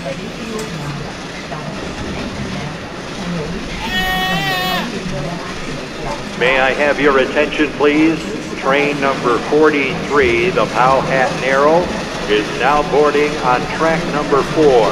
May I have your attention, please? Train number 43, the Powhatan Arrow, is now boarding on track number 4.